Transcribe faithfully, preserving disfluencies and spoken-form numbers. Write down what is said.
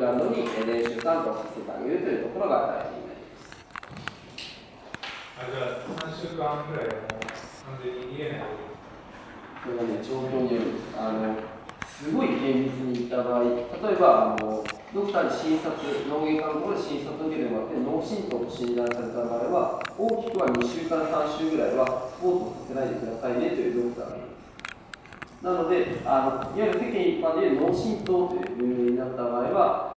ランドに練習参加をさせてあげるというところが大事になります。 あ、じゃあさんしゅうかんぐらいはもう完全に見えない。 それがね、状況によるんです。あのすごい厳密にいった場合、例えばあのドクターに診察、脳外科のところで診察を受けてもらって、脳震盪と診断された場合は、大きくはにしゅうからさんしゅうぐらいはスポーツをさせないでくださいねというドクターがいます。なので、あのいわゆる世間一般でいう脳震盪という分類になった場合は、